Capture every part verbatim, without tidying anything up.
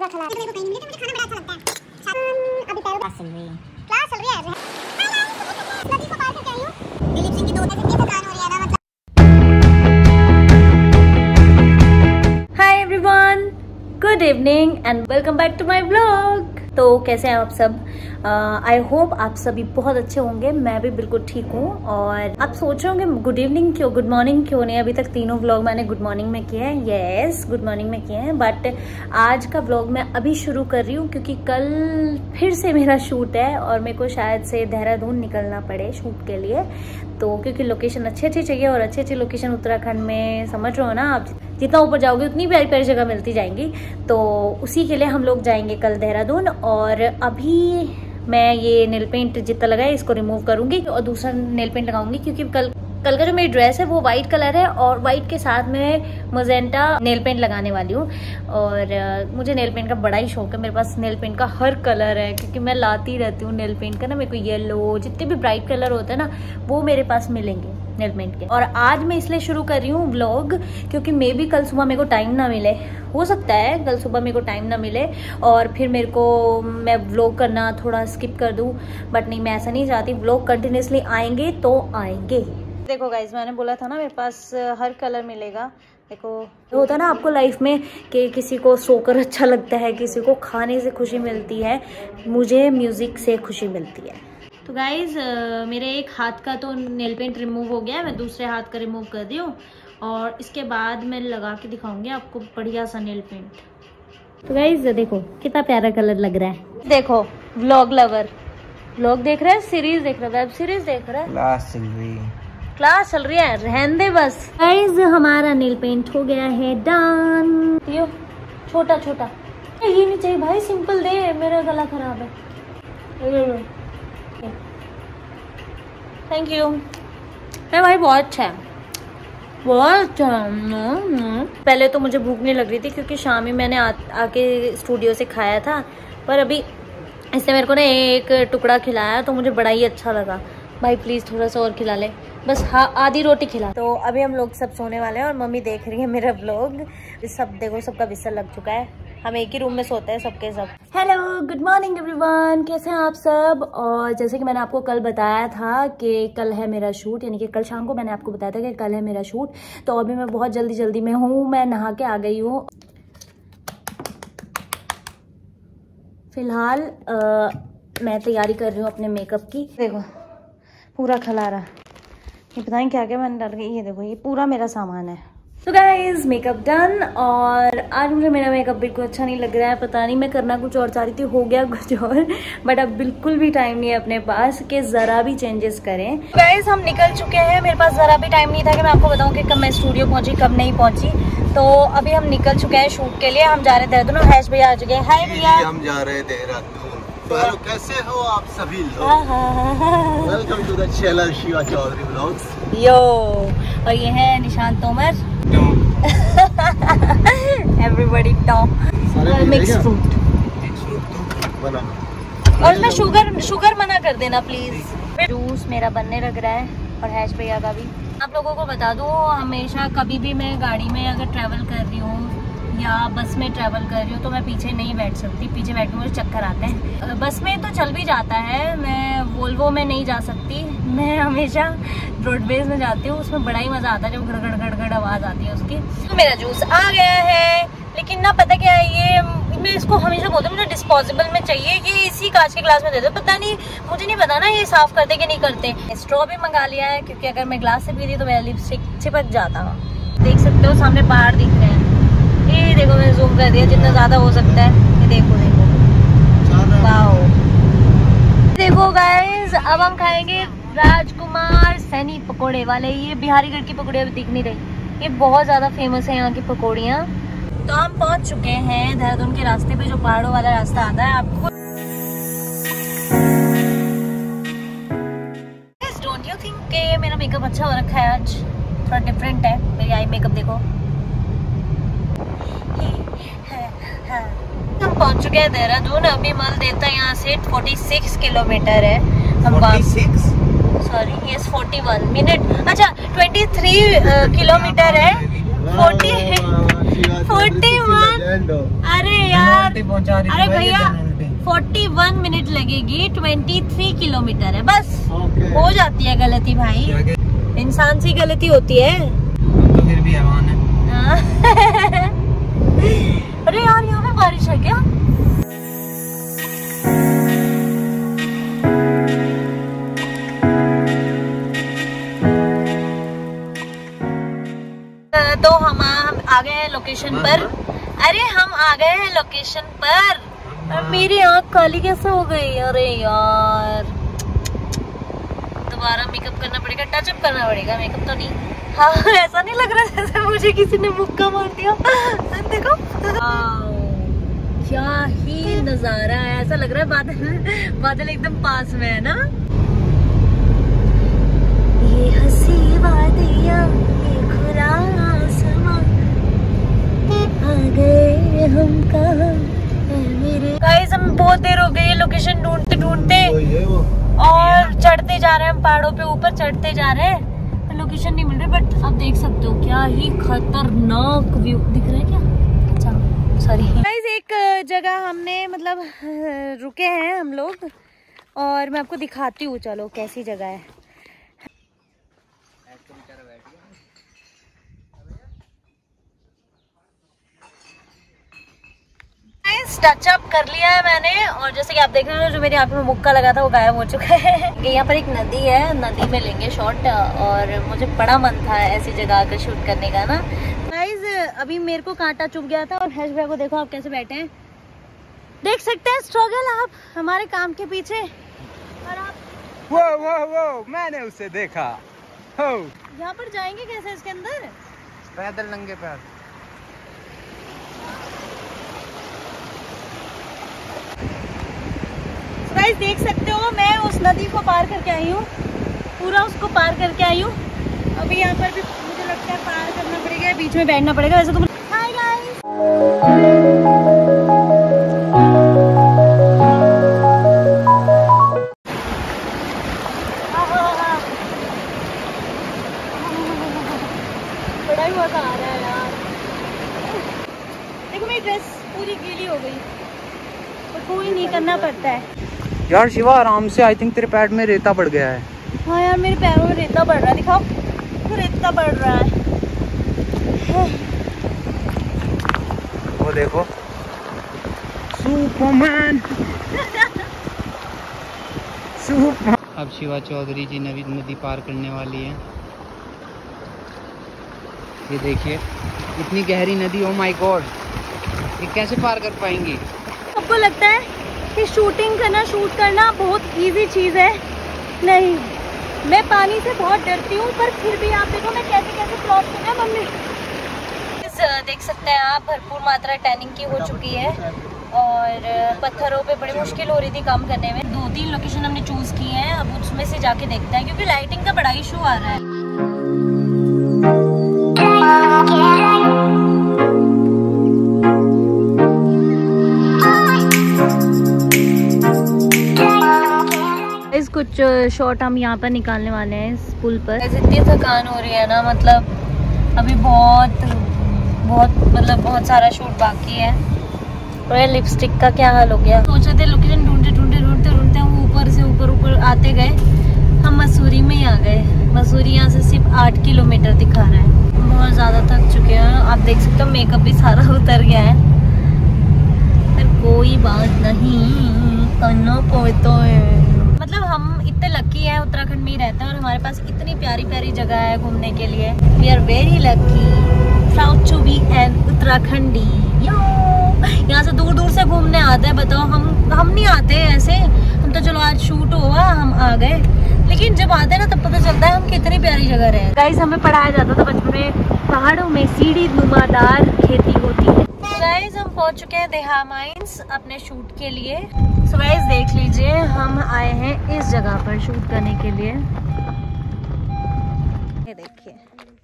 पूरा खला देखो कहीं मिले तो मुझे खाना बड़ा अच्छा लगता है। अभी पैरों क्लास चल रही है क्लास चल रही है नदी को पार करके आई हूं। दिलीप सिंह की दो ऐसे थकान हो रही है ना मतलब। Hi everyone, good evening and welcome back to my vlog. तो कैसे हैं आप सब? आई uh, होप आप सभी बहुत अच्छे होंगे। मैं भी बिल्कुल ठीक हूँ। और आप सोच रहे होंगे गुड इवनिंग क्यों, गुड मॉर्निंग क्यों नहीं? अभी तक तीनों व्लॉग मैंने गुड मॉर्निंग में किए हैं। यस, गुड मॉर्निंग में किए हैं, बट आज का व्लॉग मैं अभी शुरू कर रही हूँ क्योंकि कल फिर से मेरा शूट है और मेरे को शायद से देहरादून निकलना पड़े शूट के लिए। तो क्योंकि लोकेशन अच्छी अच्छी चाहिए और अच्छी अच्छी लोकेशन उत्तराखंड में समझ रहे हो ना आप, जितना ऊपर जाओगे उतनी प्यारी प्यारी जगह मिलती जाएंगी। तो उसी के लिए हम लोग जाएंगे कल देहरादून। और अभी मैं ये नेल पेंट जितना लगा है इसको रिमूव करूंगी और दूसरा नेल पेंट लगाऊंगी क्योंकि कल कल का जो मेरी ड्रेस है वो वाइट कलर है और वाइट के साथ में मजेंटा नेल पेंट लगाने वाली हूँ। और uh, मुझे नेल पेंट का बड़ा ही शौक है। मेरे पास नेल पेंट का हर कलर है क्योंकि मैं लाती रहती हूँ नेल पेंट का ना। मेरे को येलो जितने भी ब्राइट कलर होते हैं ना वो मेरे पास मिलेंगे नेल पेंट के। और आज मैं इसलिए शुरू कर रही हूँ व्लॉग क्योंकि मे भी कल सुबह मेरे को टाइम ना मिले, हो सकता है कल सुबह मेरे को टाइम ना मिले और फिर मेरे को मैं व्लॉग करना थोड़ा स्किप कर दूँ। बट नहीं, मैं ऐसा नहीं चाहती। व्लॉग कंटिन्यूसली आएंगे तो आएंगे। देखो गाइज, मैंने बोला था ना मेरे पास हर कलर मिलेगा। देखो होता है ना आपको लाइफ में कि किसी को सोकर अच्छा लगता है, किसी को खाने से खुशी मिलती है, मुझे म्यूजिक से खुशी मिलती है। तो गाइज मेरे एक हाथ का तो नेल पेंट रिमूव हो गया है, मैं दूसरे हाथ का रिमूव कर दी हूँ और इसके बाद मैं लगा के दिखाऊंगी आपको बढ़िया सा नेल पेंट। तो गाइज देखो कितना प्यारा कलर लग रहा है। देखो व्लॉग लवर व्लॉग देख रहा है, सीरीज देख रहा है, वेब सीरीज देख रहा है, क्लास चल रही है क्लास चल रही है, रहने दे बस। गाइस हमारा नेल पेंट हो गया है डन। यो छोटा छोटा ये नहीं चाहिए भाई, सिंपल दे, मेरा गला खराब है। Thank you. मैं भाई बहुत अच्छा है, बहुत अच्छा है। पहले तो मुझे भूख नहीं लग रही थी क्योंकि शाम ही मैंने आ, आके स्टूडियो से खाया था, पर अभी इसने मेरे को ना एक टुकड़ा खिलाया तो मुझे बड़ा ही अच्छा लगा। भाई प्लीज थोड़ा सा और खिला ले, बस हाँ आधी रोटी खिला। तो अभी हम लोग सब सोने वाले हैं और मम्मी देख रही है मेरा व्लॉग। सब देखो सबका बिस्तर लग चुका है, हम एक ही रूम में सोते हैं सबके सब। हेलो गुड मॉर्निंग एवरीवन, कैसे हैं आप सब? और जैसे कि मैंने आपको कल बताया था कि कल है मेरा शूट, यानी कि कल शाम को मैंने आपको बताया था कि कल है मेरा शूट। तो अभी मैं बहुत जल्दी जल्दी में हूँ, मैं नहा के आ गई हूँ। फिलहाल मैं तैयारी कर रही हूँ अपने मेकअप की। देखो पूरा खलारा, ये पता नहीं क्या क्या मैंने डाल के, ये देखो ये पूरा मेरा सामान है। तो गाइज मेकअप डन। और आज मुझे मेरा मेकअप बिल्कुल अच्छा नहीं लग रहा है, पता नहीं मैं करना कुछ और चाह रही थी, हो गया कुछ और। बट अब बिल्कुल भी टाइम नहीं है अपने पास कि जरा भी चेंजेस करें। गाइज हम निकल चुके हैं, मेरे पास जरा भी टाइम नहीं था कि मैं आपको बताऊं कि कब मैं स्टूडियो पहुंची कब नहीं पहुंची। तो अभी हम निकल चुके हैं शूट के लिए, हम जा रहे थे देहरादून। हैश भैया आ चुके हैं। हाय भैया, हम जा रहे थे देहरादून। हेलो, कैसे हो आप सभी लोग? Welcome to the channel Shiva Chaudhary vlogs. Yo, और ये है Nishant Tomar. Everybody top. Mix fruit बना, और उसमें शुगर शुगर मना कर देना प्लीज। जूस मेरा बनने लग रहा है और हैश भैया का भी। आप लोगों को बता दूं, हमेशा कभी भी मैं गाड़ी में अगर ट्रैवल कर रही हूँ या बस में ट्रैवल कर रही हूँ तो मैं पीछे नहीं बैठ सकती। पीछे बैठने मुझे चक्कर आते हैं। बस में तो चल भी जाता है, मैं वोल्वो में नहीं जा सकती, मैं हमेशा रोडवेज में जाती हूँ। उसमें बड़ा ही मजा आता है, जब गड़गड़ गड़गड़ आवाज आती है उसकी। तो मेरा जूस आ गया है, लेकिन ना पता क्या है, ये मैं इसको हमेशा बोलती हूँ मुझे डिस्पोजेबल में चाहिए। ये इसी कांच के ग्लास में दे दो, पता नहीं मुझे नहीं पता ना ये साफ करते कि नहीं करते। स्ट्रॉ भी मंगा लिया है क्योंकि अगर मैं ग्लास से पीती तो मेरा लिपस्टिक चिपक जाता। देख सकते हो सामने पहाड़ दिख रहे हैं, ये देखो मैंने जूम कर दिया जितना ज्यादा हो सकता है। ये देखो देखो वाओ। देखो गाइस अब हम खाएंगे राजकुमार सैनी पकोड़े वाले। ये बिहारीगढ़ की पकौड़ियाँ भी दिख नहीं रही, ये बहुत ज्यादा फेमस है यहाँ की पकौड़ियाँ। तो हम पहुंच चुके हैं देहरादून के रास्ते पे, जो पहाड़ों वाला रास्ता आता है आपको। डोंट यू थिंक कि मेरा मेकअप अच्छा हो रखा है आज? थोड़ा डिफरेंट है, मेरी आई मेकअप देखो। हम पहुंच चुके हैं देहरादून। अभी मल देता है यहाँ से छियालीस किलोमीटर है। हम छियालीस सॉरी यस इकतालीस मिनट, अच्छा तेईस किलोमीटर है। चालीस इकतालीस अरे यार पहुंचा रही अरे भैया इकतालीस मिनट लगेगी, तेईस किलोमीटर है बस। ओके। हो जाती है गलती भाई, इंसान से गलती होती है। तो फिर भी हैवान है। अरे यार यहाँ पे बारिश है क्या? तो हम हम आ गए हैं लोकेशन पर। अरे हम आ गए हैं लोकेशन पर। और मेरी आँख काली कैसे हो गई? अरे यार दोबारा मेकअप करना पड़ेगा, टचअप करना पड़ेगा, मेकअप तो नहीं। हाँ ऐसा नहीं लग रहा जैसे मुझे किसी ने मुक्का मार दिया। देखो क्या ही नजारा है, ऐसा लग रहा है बादल बादल एकदम पास में है ना। ये हंसी वादियां, ये खुला आसमां, आ गए हम कहाँ मेरे। गाइस हम बहुत देर हो गई लोकेशन ढूंढते ढूंढते और चढ़ते जा रहे हैं हम पहाड़ों पे, ऊपर चढ़ते जा रहे हैं, लोकेशन नहीं मिल रही। बट आप देख सकते हो क्या ही खतरनाक व्यू दिख रहा है क्या? अच्छा सॉरी गाइस, एक जगह हमने मतलब रुके हैं हम लोग और मैं आपको दिखाती हूँ, चलो कैसी जगह है। टचअप कर लिया है मैंने और जैसे कि आप देख रहे हो जो मेरी आंख में मुक्का लगा था वो गायब हो चुका है। यहाँ पर एक नदी है, नदी में लेंगे शॉट और मुझे बड़ा मन था ऐसी जगह आकर शूट करने का ना। गाइस अभी मेरे को कांटा चुभ गया था और हैश भैया को देखो आप कैसे बैठे हैं, देख सकते हैं स्ट्रगल आप हमारे काम के पीछे। और आप वो वो वो मैंने उसे देखा हो। यहाँ पर जाएंगे कैसे इसके अंदर? पैदल नंगे पैर। गाइस देख सकते हो मैं उस नदी को पार करके आई हूँ, पूरा उसको पार करके आई हूँ। अभी यहाँ पर भी मुझे लगता है पार करना पड़ेगा, बीच में बैठना पड़ेगा वैसे तो। हाय गाइस बड़ा ही मजा आ रहा है यार। देखो मेरी ड्रेस पूरी गीली हो गई, तो कोई नहीं, करना पड़ता है यार। शिवा आराम से, आई थिंक तेरे पैर में रेता पड़ गया है। हाँ यार मेरे पैरों में रेता पड़ रहा है, दिखाओ तो रेता पड़ रहा है। वो देखो सुपरमैन। सुपर। अब शिवा चौधरी जी नवी नदी पार करने वाली है। ये देखिए इतनी गहरी नदी, ओ माय गॉड, ये कैसे पार कर पाएंगी? आपको लगता है कि शूटिंग करना शूट करना बहुत इजी चीज है? नहीं, मैं पानी से बहुत डरती हूँ, पर फिर भी आप देखो मैं कैसे कैसे क्रॉस कर रहा मम्मी। देख सकते हैं आप भरपूर मात्रा टैनिंग की हो चुकी है और पत्थरों पे बड़ी मुश्किल हो रही थी काम करने में। दो तीन लोकेशन हमने चूज की हैं, अब उसमें से जाके देखते हैं क्योंकि लाइटिंग का बड़ा इशू आ रहा है। इस कुछ शॉट हम यहाँ पर निकालने वाले हैं इस पुल पर। इतनी थकान हो रही है ना, मतलब अभी बहुत बहुत मतलब बहुत सारा शूट बाकी है। और ये लिपस्टिक का क्या हाल हो गया। सोचे थे लोकेशन ढूंढते ढूंढते ढूंढते ढूंढते हम ऊपर से ऊपर ऊपर आते गए, हम मसूरी में ही आ गए। मसूरी यहाँ से सिर्फ आठ किलोमीटर दिखा रहा है। बहुत ज़्यादा थक चुके हैं, आप देख सकते हो मेकअप भी सारा उतर गया है, पर कोई बात नहीं, करना पड़ता है। मतलब हम इतने लकी हैं, उत्तराखंड में ही रहते हैं और हमारे पास इतनी प्यारी प्यारी जगह है घूमने के लिए। We are very lucky proud to be an Uttarakhandi. यहाँ से दूर दूर से घूमने आते हैं, बताओ हम हम नहीं आते ऐसे, हम तो चलो आज शूट हुआ हम आ गए, लेकिन जब आते हैं ना तब पता चलता है हम कितनी प्यारी जगह रहे। गाइस हमें पढ़ाया जाता था बचपन में पहाड़ों में सीढ़ी नुमादार खेती होती है। गाइस हम पहुंच चुके हैं देहा माइंस अपने शूट के लिए। सो गाइस देख लीजिए हम आए हैं इस जगह पर शूट करने के लिए। ये देखिए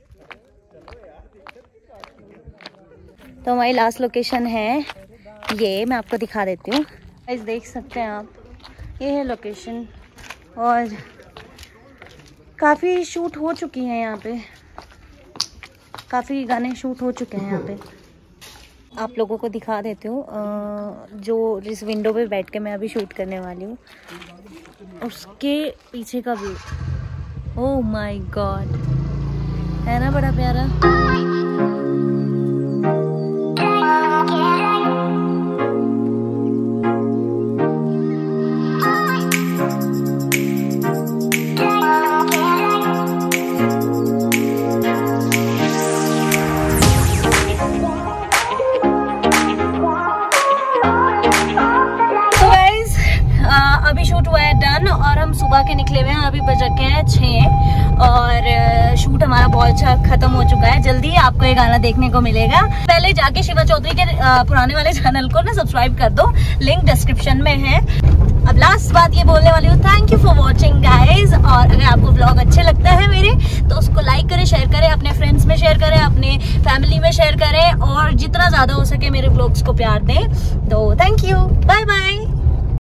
तो हमारी लास्ट लोकेशन है ये, मैं आपको दिखा देती हूँ। गाइस देख सकते हैं आप, ये है लोकेशन और काफ़ी शूट हो चुकी हैं यहाँ पे, काफ़ी गाने शूट हो चुके हैं यहाँ पे। आप लोगों को दिखा देती हूँ जो जिस विंडो पे बैठ के मैं अभी शूट करने वाली हूँ उसके पीछे का व्यू। ओह माय गॉड, है ना बड़ा प्यारा। अभी शूट हुआ है डन और हम सुबह के निकले हुए हैं। अभी बज रखे हैं छः और शूट हमारा बहुत अच्छा खत्म हो चुका है। जल्दी आपको ये गाना देखने को मिलेगा। पहले जाके शिवा चौधरी के पुराने वाले चैनल को ना सब्सक्राइब कर दो, लिंक डिस्क्रिप्शन में है। अब लास्ट बात ये बोलने वाली हूँ, thank you for watching guys. और अगर आपको व्लॉग अच्छे लगता है मेरे तो उसको लाइक करें, शेयर करें, अपने फ्रेंड्स में शेयर करें, अपने फैमिली में शेयर करें और जितना ज्यादा हो सके मेरे व्लॉग्स को प्यार दें। तो